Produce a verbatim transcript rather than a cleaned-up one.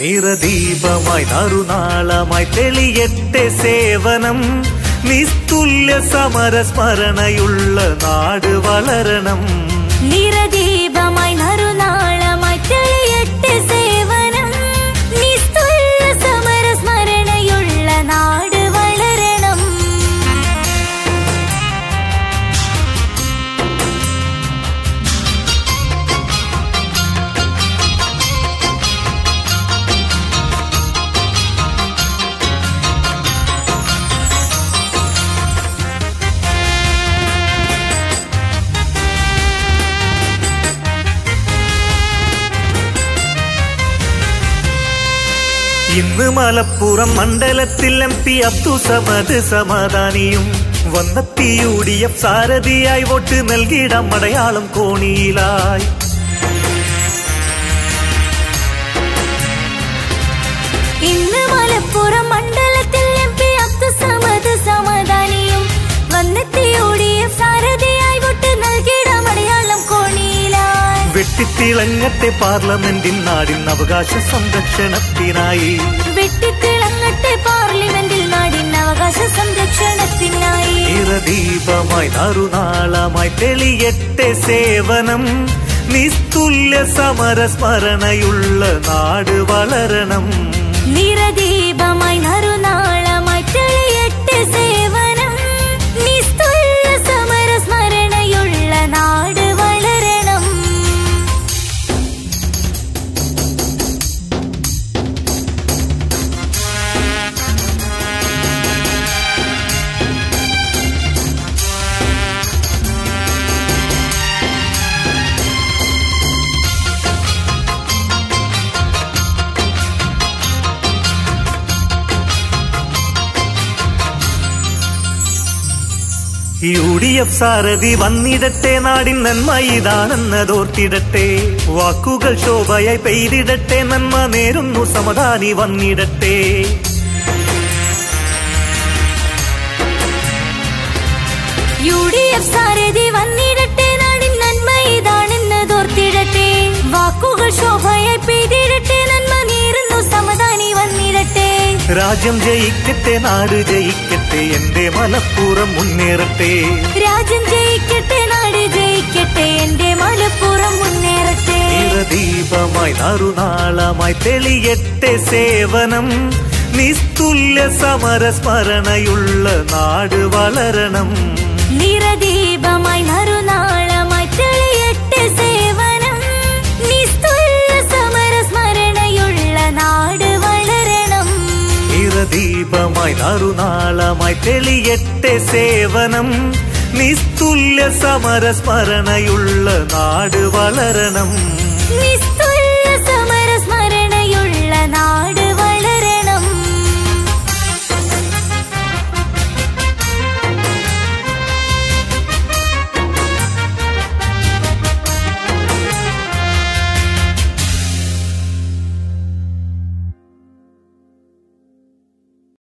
നിറദീപമായി നറുനാളമായി തെളിയട്ടെ സേവനം. നിസ്തുല്യ സമരസ്മരണയുള്ള നാട് വളരണം. നിറദീപമായി നറുനാളമായി തെളിയട്ടെ സേവനം. നിസ്തുല്യ സമരസ്മരണയുള്ള നാട് വളരണം. ഇന്ന് മലപ്പുറം മണ്ഡലത്തിൽ എം പി അബ്ദുസമദ് സമാധാനിയും വന്നെത്തി യു ഡി എഫ് സാരഥിയായി വോട്ട് നൽകിയിടാം മടയാളം കോണിയിലായി. ഇന്ന് മലപ്പുറം മണ്ഡലത്തിൽ എം പി അബ്ദുസമദ് സമാധാനിയും വന്നെത്തി യു ഡി എഫ് സാരഥിയായി വോട്ട് നൽകിയിടാം മടയാളം കോണിയിലായി. വെട്ടിത്തിളങ്ങട്ടെ പാർലമെന്റിൻ നാടിൻ അവകാശ സംരക്ഷണത്തിനായി. വെട്ടിത്തിളങ്ങട്ടെ പാർലമെന്റിൽ നാടിൻ അവകാശ സംരക്ഷണത്തിനായി. നിറദീപമായി നറുനാളമായി തെളിയട്ടെ സേവനം. നിസ്തുല്യ സമരസ്മരണയുള്ള നാട് വളരണം. നിറദീപമായി നറുനാളമായി തെളിയട്ടെ സേവനം. നിസ്തുല്യ സമരസ്മരണയുള്ള നാട് വളരണം. യു ഡി എഫ് സാരഥി വന്നിടട്ടെ, നാടിൻ നന്മ ഇതാണെന്നതോർത്തിടട്ടെ. വാക്കുകൾ ശോഭയായി പെയ്തിടട്ടെ, നന്മ നേരുന്നു സമാധാനി വന്നിടട്ടെ. യു ഡി എഫ് സാരഥി വന്നിടട്ടെ, നാടിൻ നന്മ ഇതാണെന്നതോർത്തിടട്ടെ. വാക്കുകൾ ശോഭയായി പെയ്തിടട്ടെ, നന്മ നേരുന്നു സമാധാനി വന്നിടട്ടെ. രാജ്യം ജയിക്കട്ടെ, നാട് ജയിക്കട്ടെ, എന്റെ മലപ്പുറം മുന്നേറട്ടെ. രാജ്യം ജയിക്കട്ടെ, നാട് ജയിക്കട്ടെ, എന്റെ മലപ്പുറം മുന്നേറട്ടെ. നിറദീപമായി നറുനാളമായി തെളിയട്ടെ സേവനം. നിസ്തുല്യ സമരസ്മരണയുള്ള നാട് വളരണം. നിറദീപമായി നറുനാളമായി തെളിയട്ടെ സേവനം. നിസ്തുല്യ സമരസ്മരണയുള്ള നാട് വളരണം. നിറദീപമായി നറുനാളമായി തെളിയട്ടെ സേവനം. നിസ്തുല്യ സമരസ്മരണയുള്ള നാട് വളരണം.